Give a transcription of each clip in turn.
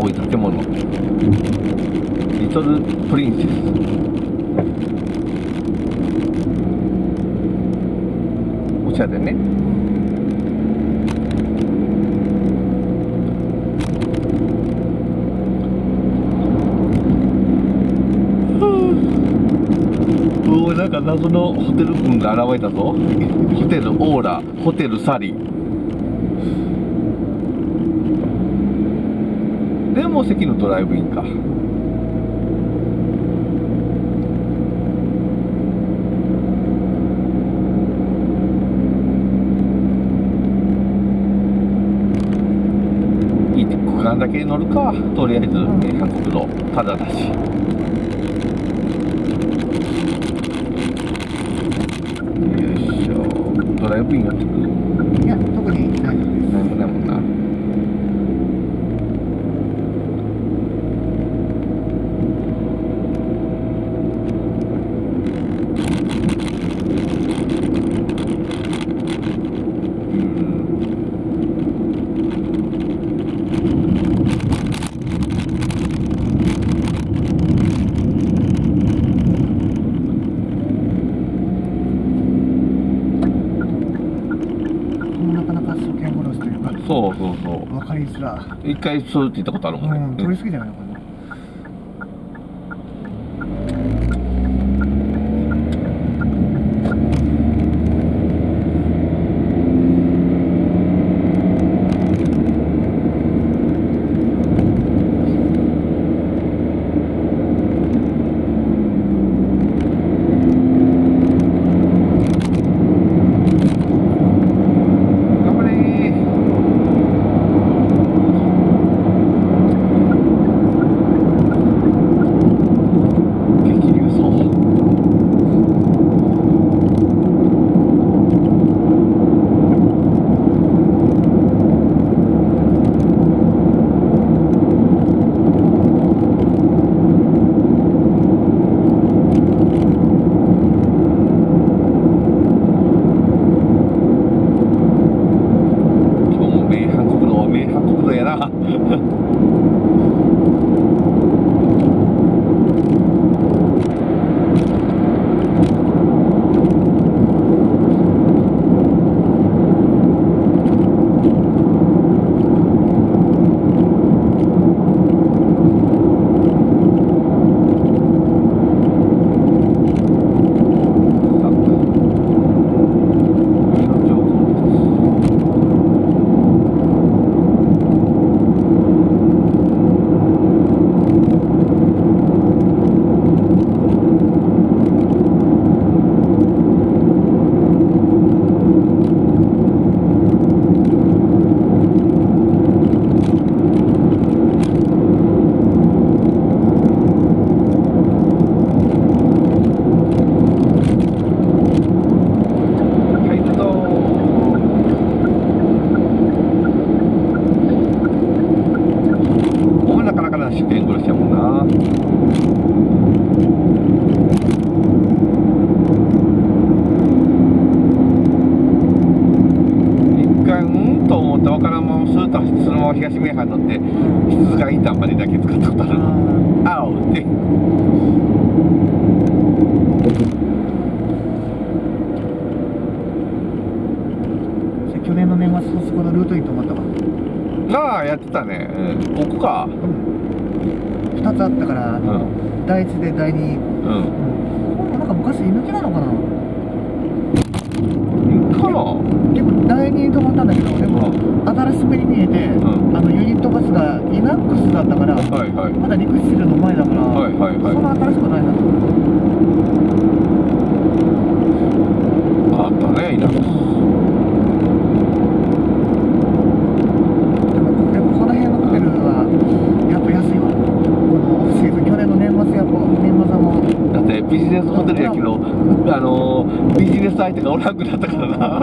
い建物。リトルプリンセス。おしゃれね。なんか謎のホテル群が現れたぞ。ホテルオーラ、ホテルサリー。でも関のドライブインか。いい区間だけ乗るか。とりあえず名阪国道ただだし。ドライブインやってくる？ いや、特にないです。 何もないもんな。そうそうそう。 わかりづら。 一回そうって言ったことあるもんね。 通り過ぎだよね、これ。東名阪乗って静塚インターまでだけ使ったことある。あおって去年の年末そこのルートイン止まったわ。 ああやってたね、ここか、 2つあったから、第1で第2、ここなんか昔居抜きなのかな。結構第2に止まったんだけど、でも、新しめに見えて、ユニットバスがイナックスだったから、まだ陸地ルの前だから、そんな新しくないなと。 あったね、イナックス。 でもこの辺のホテルはやっぱ安いわ。このオフシーズン、去年の年末やっぱ年末もだってビジネスホテルやけど、ビジネス相手がおらんくなったからな。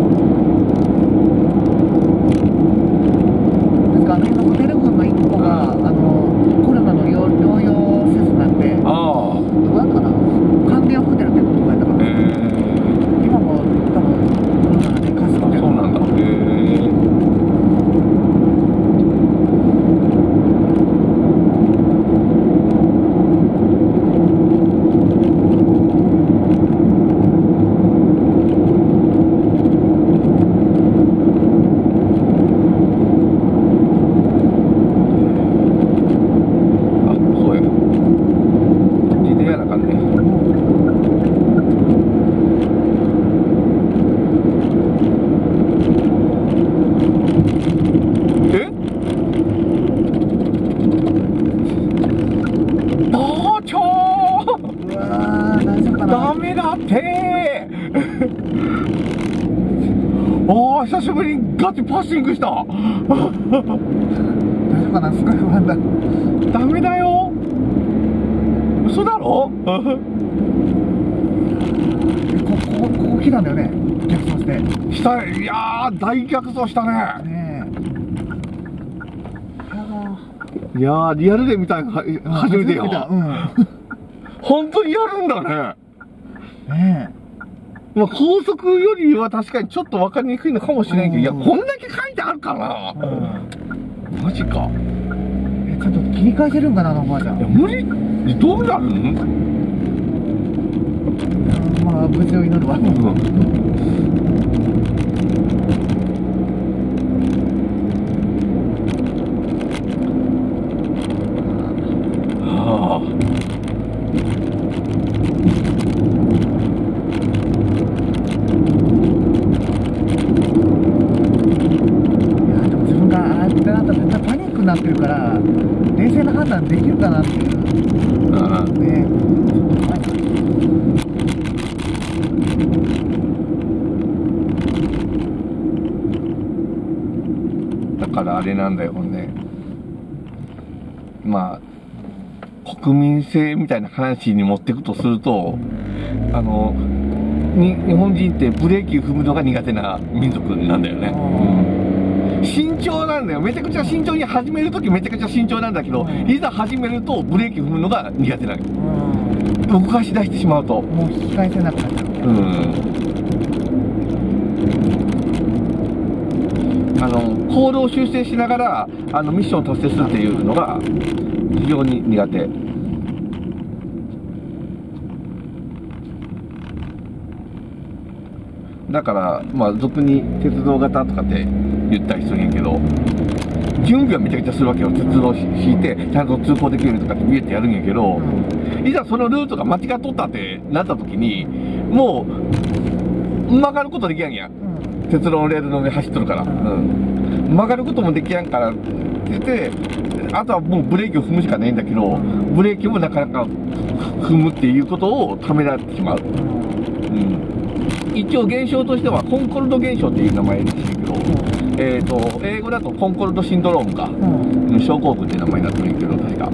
今ホテル群の1個がコロナの療養施設なんで、どこだったかな、関連ホテルってとこやったかな。今も多分コロナで貸すみたいな。 そうなんだ。 てーおー、久しぶりにガチパッシングした大丈夫かな、すごい不安だ。 ダメだよ、嘘だろここ来たんだよね、逆走して。 した、いやー、大逆走したね。 ねえ。いやー、リアルで見たい、初めてよ。本当にやるんだね。ねえ。まあ、高速よりは確かにちょっと分かりにくいのかもしれないけど、いや、こんだけ書いてあるかな。マジか。 ちゃんと切り替えてるんかな、あのおばあちゃん。 いや、無理、どうなるん？ まあ、無事を祈るわ。なってるから冷静な判断できるかなっていうね。 だからあれなんだよね、まあ国民性みたいな話に持っていくとすると、日本人ってブレーキ踏むのが苦手な民族なんだよね。慎重なんだよ。めちゃくちゃ慎重に始めるときめちゃくちゃ慎重なんだけど、いざ始めるとブレーキ踏むのが苦手なの。動かし出してしまうと。 もう引き返せなくなっちゃう。 行動を修正しながら、ミッションを達成するっていうのが非常に苦手。だから、まあ、俗に鉄道型とかって言ったりするんやけど、準備はめちゃくちゃするわけよ。鉄道を引いて、ちゃんと通行できるようにとかってビエってやるんやけど、いざそのルートが間違っとったってなった時に、もう、曲がることできやんや。鉄道のレールの上走っとるから。曲がることもできやんからって言って、あとはもうブレーキを踏むしかないんだけど、ブレーキもなかなか踏むっていうことをためられてしまう。一応現象としてはコンコルド現象っていう名前ですけど、英語だとコンコルドシンドロームか、症候群っていう名前になってるんやけど、確か。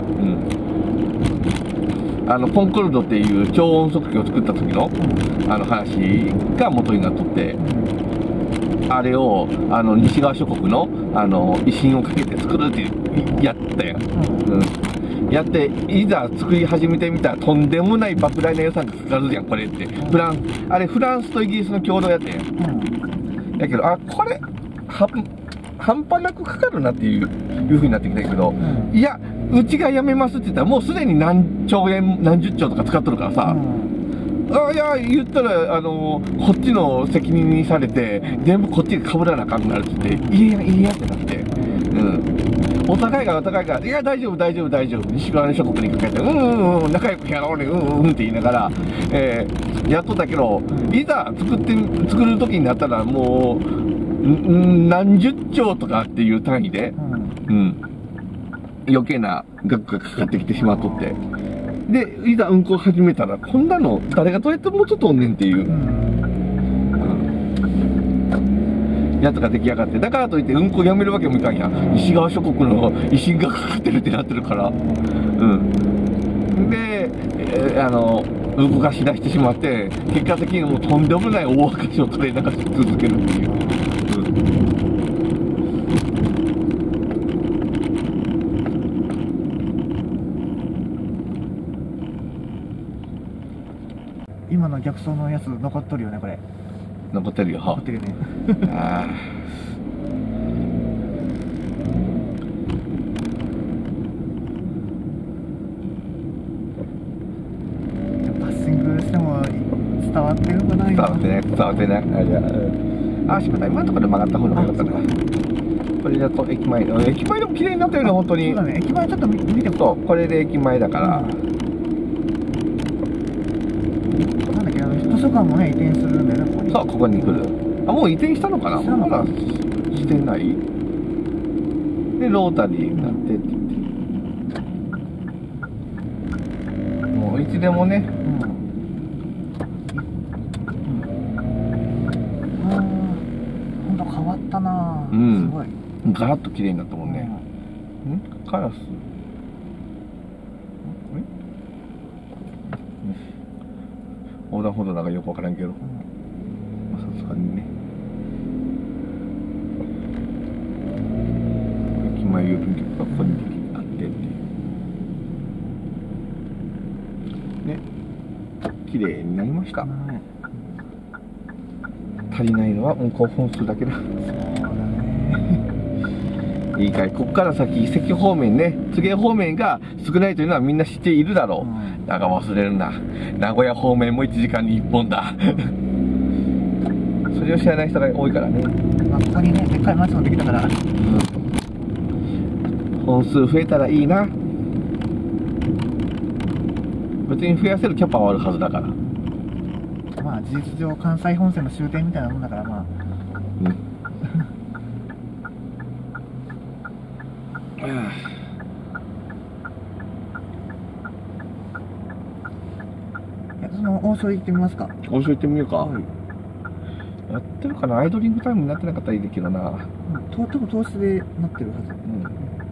コンコルドっていう超音速機を作った時の、話が元になっとって、あれを、西側諸国の、威信をかけて作るってやったやん。やって、いざ作り始めてみたら、とんでもない莫大な予算がかかるじゃん、これって。フランスとイギリスの共同やってんやん。だけど、これ、半端なくかかるなっていう風になってきたけど、いや、うちがやめますって言ったら、もうすでに何兆円、何十兆とか使っとるからさ、いや、言ったら、こっちの責任にされて、全部こっちが被らなあかんくなるって言って、いいやってなって、お互いが、いや、大丈夫、西側諸国にかけて、仲良くやろうね、って言いながら、やっとったけど、いざ作る時になったら、もう、何十兆とかっていう単位で、余計な額がかかってきてしまっとって。で、いざ運行始めたら、こんなの誰がどうやってもうちょっとおんねんっていう、やつが出来上がって、だからといって運行やめるわけもいかんや。西側諸国の威信がかかってるってなってるから。で、動かし出してしまって、結果的にもうとんでもない大赤字を取れ流し続けるっていう。 今の逆走のやつ残っとるよね、これ。 残ってるよ。 残ってるよね。 あパッシングしても伝わってるのかな。 伝わってない。しまった、今のところで曲がった方がよかったな。これだと駅前でも綺麗になったよね、本当に。 そうだね、駅前ちょっと見てそう、これで駅前だから。 図書館もね、移転するんだよね、ここに。 そう、ここに来る。もう移転したのかな。まだしてない。で、ロータリーになってって言って。もういつでもね、 ったなぁ。 うん、 すごいガラッと綺麗になったもんね。カラス横断歩道なんかよくわからんけど、さすがにね。駅前郵便局がここにあってっていうね。綺麗になりました。足りないのは運行本数だけだ。そうだね。いいかい、ここから先関方面ね、柘植方面が少ないというのはみんな知っているだろう。だが忘れるな、名古屋方面も1時間に1本だ。それを知らない人が多いからね。 まあ、ここにね、でっかいマンションできたから、 本数増えたらいいな。別に増やせるキャパはあるはずだから。 まあ事実上関西本線の終点みたいなもんだから、まあその王将行ってみますか。 王将行ってみようか。やってるかな。アイドリングタイムになってなかったらいいけどな。 多分投資でなってるはず。